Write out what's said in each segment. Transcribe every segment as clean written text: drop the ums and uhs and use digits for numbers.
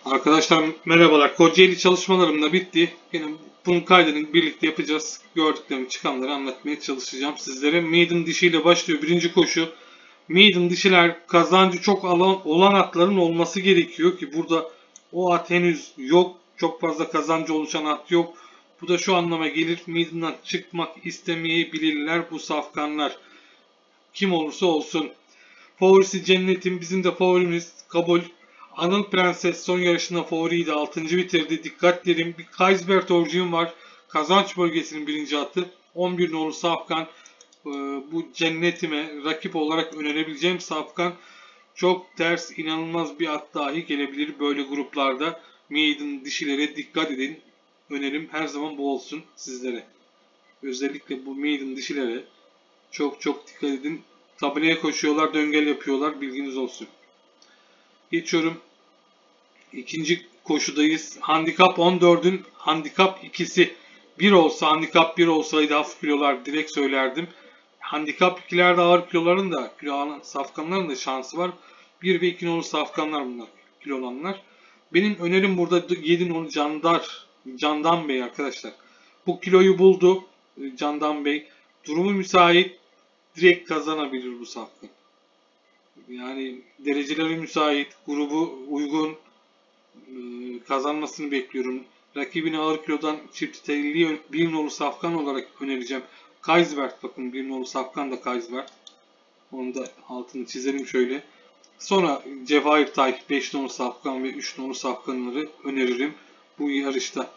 Arkadaşlar merhabalar. Kocaeli çalışmalarım da bitti. Yine bunun kaydını birlikte yapacağız. Gördüklerimi çıkanları anlatmaya çalışacağım sizlere. Maiden dişiyle başlıyor birinci koşu. Maiden dişiler kazancı çok olan atların olması gerekiyor ki burada o at henüz yok. Çok fazla kazancı oluşan at yok. Bu da şu anlama gelir. Maiden'dan çıkmak istemeyebilirler bu safkanlar. Kim olursa olsun. Favorisi Cennet'in, bizim de favorimiz kabul. Anıl Prenses son yarışında favoriydi. 6. bitirdi. Dikkat derim. Bir Kaysbert Orjin var. Kazanç bölgesinin birinci atı. 11 nolu Safkan. Bu Cennet'ime rakip olarak önerebileceğim Safkan. Çok ters, inanılmaz bir at dahi gelebilir böyle gruplarda. Maiden dişilere dikkat edin. Önerim her zaman bu olsun sizlere. Özellikle bu Maiden dişilere çok dikkat edin. Tabelaya koşuyorlar, döngel yapıyorlar. Bilginiz olsun. Geçiyorum. İkinci koşudayız. Handikap 14'ün handikap ikisi. Handikap 1 olsaydı hafif kilolar direkt söylerdim. Handikap 2'lerde ağır kiloların da kilo alan safkanların da şansı var. 1 ve 2 nolu safkanlar bunlar. Kilo olanlar. Benim önerim burada 7 nolu Candan Bey arkadaşlar. Bu kiloyu buldu Candan Bey. Durumu müsait. Direkt kazanabilir bu safkan. Yani dereceleri müsait, grubu uygun, kazanmasını bekliyorum. Rakibini ağır kilodan çift telli bir nolu safkan olarak önereceğim. Kaysbert, bakın bir nolu safkan da Kaysbert. Onu da altını çizelim şöyle. Sonra Cevahir Tayyip 5 nolu safkan ve 3 nolu safkanları öneririm bu yarışta.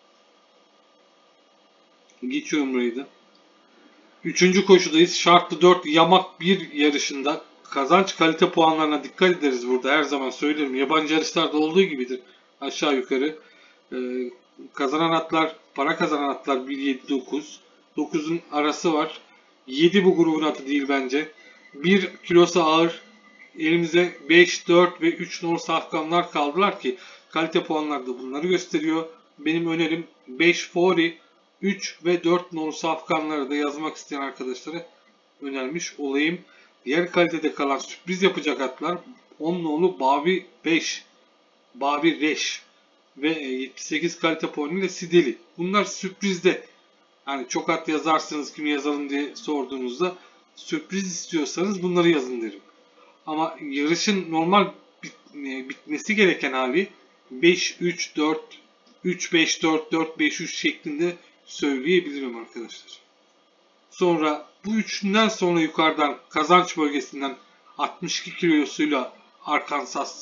Geçiyorum burayı da. Üçüncü koşudayız. Şartlı 4 yamak 1 yarışında kazanç kalite puanlarına dikkat ederiz burada. Her zaman söylerim. Yabancı yarışlarda olduğu gibidir. Aşağı yukarı. Kazanan atlar, para kazanan atlar 1-7-9. 9'un arası var. 7 bu grubun atı değil bence. 1 kilosu ağır. Elimize 5, 4 ve 3 nolu safkanlar kaldılar ki kalite puanları da bunları gösteriyor. Benim önerim 5 favori, 3 ve 4 nolu safkanları da yazmak isteyen arkadaşlara önermiş olayım. Diğer kalitede kalan sürpriz yapacak atlar 10 nolu Bavi 5, Bavi Reş ve 78 kalite puanıyla Sideli. Bunlar sürprizde. Yani çok at yazarsınız, kimi yazalım diye sorduğunuzda sürpriz istiyorsanız bunları yazın derim. Ama yarışın normal bitmesi gereken hali 5-3-4, 3-5-4, 4-5-3 şeklinde söyleyebilirim arkadaşlar. Sonra bu üçünden sonra yukarıdan kazanç bölgesinden 62 kilosuyla Arkansas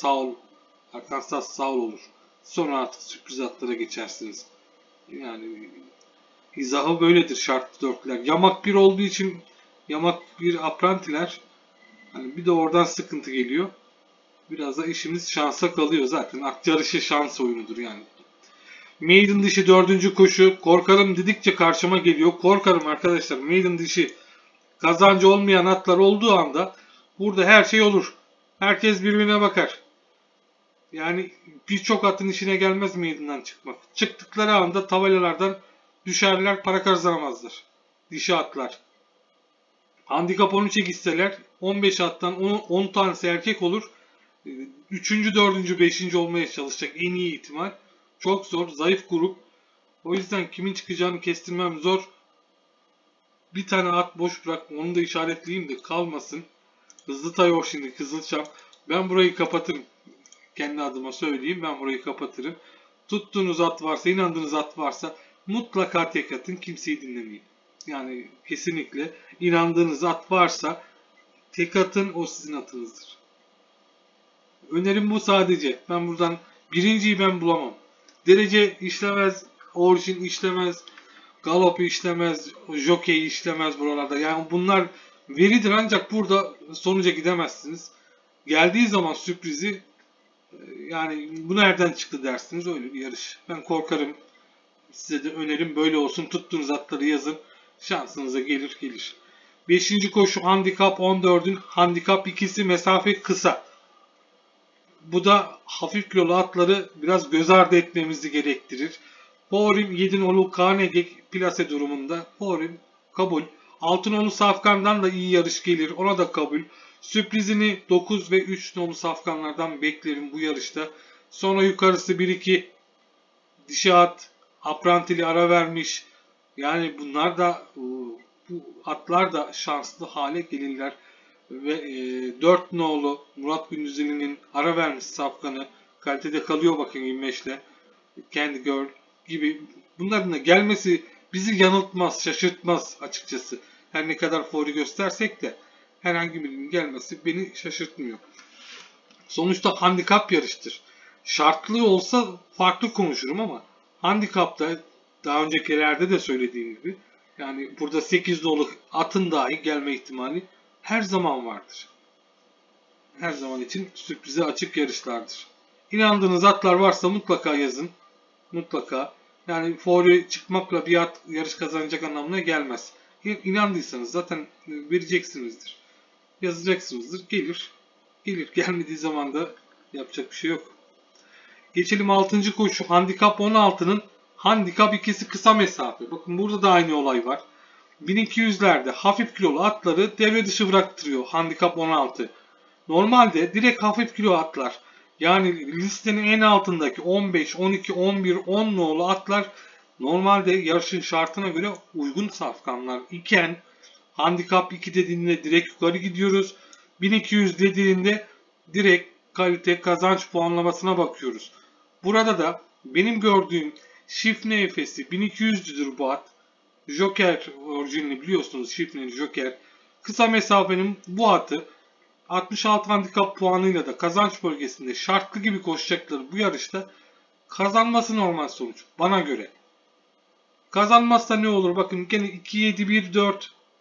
Saul olur. Sonra artık sürpriz atlara geçersiniz. Yani izahı böyledir şartlı dörtler. Yamak 1 olduğu için yamak 1 aprantiler. Yani bir de oradan sıkıntı geliyor. Biraz da işimiz şansa kalıyor zaten. At yarışı şans oyunudur yani. Maiden dişi 4. koşu. Korkarım dedikçe karşıma geliyor. Korkarım arkadaşlar. Maiden dişi kazancı olmayan atlar olduğu anda burada her şey olur. Herkes birbirine bakar. Yani birçok atın işine gelmez Maiden'dan çıkmak. Çıktıkları anda tabelalardan düşerler, para kazanamazlar. Dişi atlar. Handikap 13'e gitseler 15 attan 10 tanesi erkek olur. 3. 4. 5. olmaya çalışacak en iyi ihtimal. Çok zor. Zayıf grup. O yüzden kimin çıkacağını kestirmem zor. Bir tane at boş bırak. Onu da işaretleyeyim de kalmasın. Hızlı Tayor şimdi Kızılçam. Ben burayı kapatırım. Kendi adıma söyleyeyim. Ben burayı kapatırım. Tuttuğunuz at varsa, inandığınız at varsa mutlaka tek atın. Kimseyi dinlemeyin. Yani kesinlikle inandığınız at varsa tek atın, o sizin atınızdır. Önerim bu sadece. Ben buradan birinciyi ben bulamam. Derece işlemez, orijin işlemez, galop işlemez, jockey işlemez buralarda. Yani bunlar veridir ancak burada sonuca gidemezsiniz. Geldiği zaman sürprizi yani bu nereden çıktı dersiniz, öyle bir yarış. Ben korkarım. Size de önerim böyle olsun. Tuttuğunuz atları yazın. Şansınıza gelir. 5. koşu handikap 14'ün handikap ikisi mesafe kısa. Bu da hafif kilolu atları biraz göz ardı etmemizi gerektirir. Favorim 7 nolu Kanegek plase durumunda. Favorim kabul. 6 nolu Safkan'dan da iyi yarış gelir. Ona da kabul. Sürprizini 9 ve 3 nolu Safkanlardan beklerim bu yarışta. Sonra yukarısı 1-2 dişi at, Aprantili ara vermiş. Yani bunlar da bu atlar da şanslı hale gelirler. Ve 4 nolu Murat Gündüzeli'nin ara vermiş safkanı kalitede kalıyor bakın 25'le. Kendi gör gibi bunların da gelmesi bizi yanıltmaz, şaşırtmaz açıkçası. Her ne kadar favori göstersek de herhangi birinin gelmesi beni şaşırtmıyor. Sonuçta handikap yarıştır. Şartlı olsa farklı konuşurum ama handikapta daha öncekilerde de söylediğim gibi yani burada 8 nolu atın dahi gelme ihtimali her zaman vardır. Her zaman için sürprize açık yarışlardır. İnandığınız atlar varsa mutlaka yazın. Mutlaka. Yani favori çıkmakla bir at yarış kazanacak anlamına gelmez. İnandıysanız zaten vereceksinizdir. Yazacaksınızdır. Gelir. Gelir. Gelmediği zaman da yapacak bir şey yok. Geçelim 6. koşu. Handikap 16'nın handikap ikisi kısa mesafe. Bakın burada da aynı olay var. 1200'lerde hafif kilolu atları devre dışı bıraktırıyor handikap 16. Normalde direkt hafif kilo atlar yani listenin en altındaki 15, 12, 11, 10 nolu atlar normalde yarışın şartına göre uygun safkanlar iken handikap 2 dediğinde direkt yukarı gidiyoruz. 1200 dediğinde direkt kalite kazanç puanlamasına bakıyoruz. Burada da benim gördüğüm Şifne Efes'i 1200'dür bu at. Joker orijinali biliyorsunuz Şifne'nin Joker. Kısa mesafenin bu atı 66 handikap puanıyla da kazanç bölgesinde şartlı gibi koşacakları bu yarışta kazanması normal sonuç bana göre. Kazanmazsa ne olur? Bakın gene 2-7-1-4.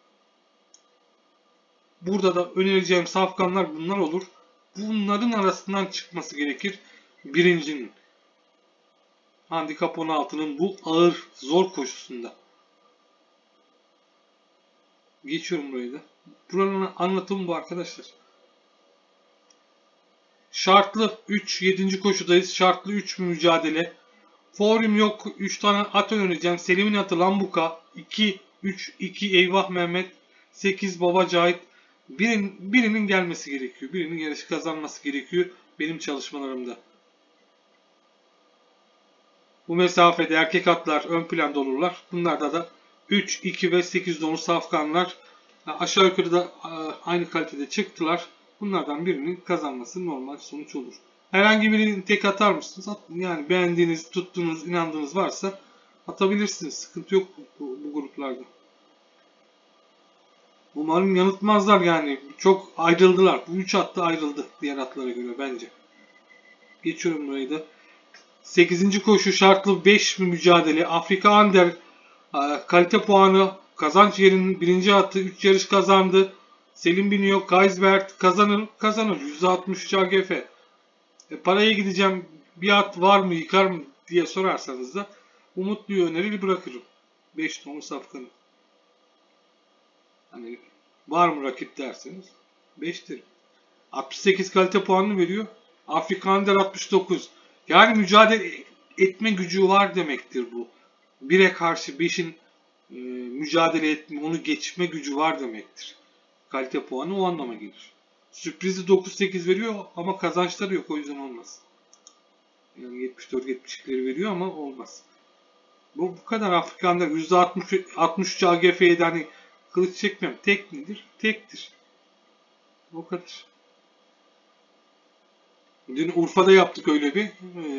Burada da önereceğim safkanlar bunlar olur. Bunların arasından çıkması gerekir birincinin. Handikap 16'nın bu ağır, zor koşusunda. Geçiyorum burayı da. Buranın anlatımı bu arkadaşlar. Şartlı 3, 7. koşudayız. Şartlı 3 mücadele. Favorim yok. 3 tane at önereceğim. Selim'in atı Lambuka. 2, 3, 2 Eyvah Mehmet. 8 Baba Cahit. Birinin gelmesi gerekiyor. Birinin yarışı kazanması gerekiyor. Benim çalışmalarımda. Bu mesafede erkek atlar ön planda olurlar. Bunlarda da 3, 2 ve 8 dolu safkanlar aşağı yukarı da aynı kalitede çıktılar. Bunlardan birinin kazanması normal sonuç olur. Herhangi birini tek atar mısınız? Yani beğendiğiniz, tuttuğunuz, inandığınız varsa atabilirsiniz. Sıkıntı yok bu gruplarda. Umarım yanıltmazlar yani. Çok ayrıldılar. Bu 3 at da ayrıldı diğer atlara göre bence. Geçiyorum burayı da. 8. koşu şartlı 5 mücadele. Afrika Under kalite puanı kazanç yerinin 1. atı 3 yarış kazandı. Selim biniyor. Kaisbert kazanır. %63 AGF. Paraya gideceğim bir at var mı yıkar mı diye sorarsanız da Umutlu'yu önerili bırakırım. 5 tonlu safkanı. Hani var mı rakip derseniz 5'tir. 68 kalite puanını veriyor. Afrika Under 69. Yani mücadele etme gücü var demektir bu. 1'e karşı 5'in mücadele etme, onu geçme gücü var demektir. Kalite puanı o anlama gelir. Sürprizi 9-8 veriyor ama kazançları yok o yüzden olmaz. Yani 74-72'leri veriyor ama olmaz. Bu kadar Afrikan'da %63 AGF'ye de hani kılıç çekmem. Tek midir? Tektir. O kadar. Dün Urfa'da yaptık öyle bir.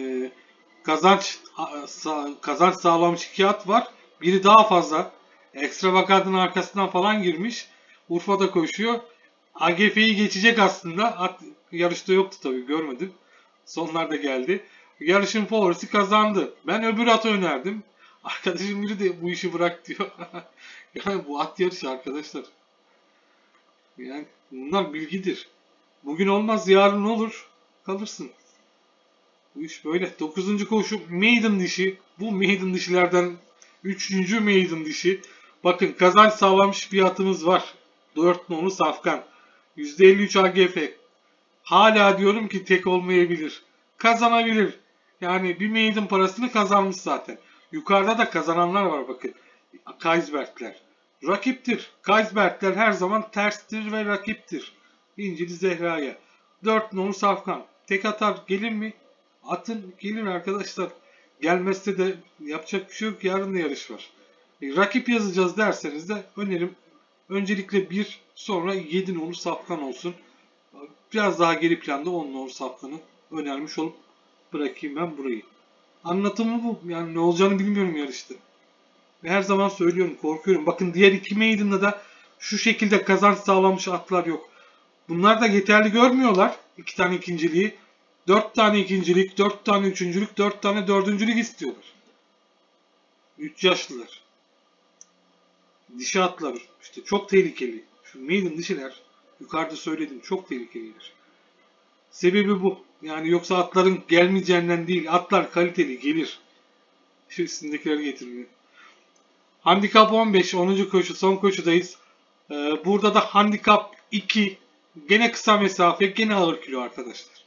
Kazanç sağlamış 2 at var. Biri daha fazla. Extravagant'ın arkasından falan girmiş. Urfa'da koşuyor. AGF'yi geçecek aslında. At yarışta yoktu tabii görmedim. Sonlarda geldi. Yarışın favorisi kazandı. Ben öbür atı önerdim. Arkadaşım biri de bu işi bırak diyor. Yani bu at yarışı arkadaşlar. Yani bunlar bilgidir. Bugün olmaz yarın olur. Kalırsın. Bu iş böyle. 9. koşu maiden dişi. Bu maiden dişilerden 3. maiden dişi. Bakın kazanç sağlamış bir atımız var. 4 nolu Safkan. %53 AGF. Hala diyorum ki tek olmayabilir. Kazanabilir. Yani bir maiden parasını kazanmış zaten. Yukarıda da kazananlar var bakın. Kaisbertler. Rakiptir. Kaisbertler her zaman terstir ve rakiptir. İncili Zehra'ya. 4 nolu Safkan. Tek atar gelir mi? Atın gelir arkadaşlar. Gelmezse de yapacak bir şey yok. Yarın da yarış var. Rakip yazacağız derseniz de önerim öncelikle 1, sonra 7 nolu Safkan olsun. Biraz daha geri planda 10 nolu Safkan'ı önermiş olup bırakayım ben burayı. Anlatımı bu. Yani ne olacağını bilmiyorum yarışta. Her zaman söylüyorum, korkuyorum. Bakın diğer iki maiden'da da şu şekilde kazanç sağlamış atlar yok. Bunlar da yeterli görmüyorlar. 2 tane ikinciliği. 4 tane ikincilik, 4 tane üçüncülük, 4 tane dördüncülük istiyorlar. 3 yaşlılar. Dişi atlar işte çok tehlikeli. Şu maiden dişiler, yukarıda söyledim, çok tehlikeliler. Sebebi bu. Yani yoksa atların gelmeyeceğinden değil. Atlar kaliteli gelir. Şu üstündekileri getirmiyor. Handikap 15. 10. koşu. Son koşudayız. Burada da handikap 2. Gene kısa mesafe. Gene ağır kilo arkadaşlar.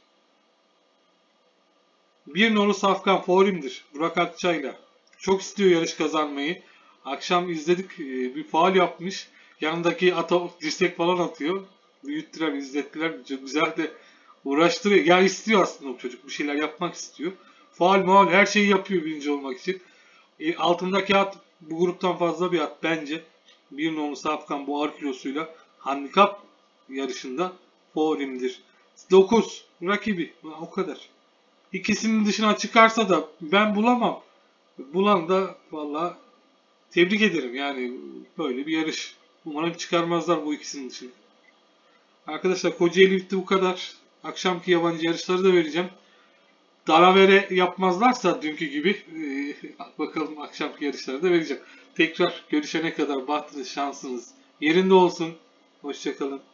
Bir nolu Safkan favorimdir. Burak Akçay'la. Çok istiyor yarış kazanmayı. Akşam izledik. Bir faul yapmış. Yanındaki ata dirsek falan atıyor. Büyüttüler, izlettiler. Çok güzel de uğraştırıyor. Yani istiyor aslında o çocuk. Bir şeyler yapmak istiyor. Faul her şeyi yapıyor birinci olmak için. Altındaki at bu gruptan fazla bir at bence. Bir nolu Safkan bu ağır kilosuyla handikap yarışında favorimdir. 9 rakibi. O kadar. İkisinin dışına çıkarsa da ben bulamam. Bulan da valla tebrik ederim. Yani böyle bir yarış. Umarım çıkarmazlar bu ikisinin dışına. Arkadaşlar Kocaeli bitti bu kadar. Akşamki yabancı yarışları da vereceğim. Dalavere yapmazlarsa dünkü gibi bakalım akşamki yarışları da vereceğim. Tekrar görüşene kadar bahtınız, şansınız yerinde olsun. Hoşçakalın.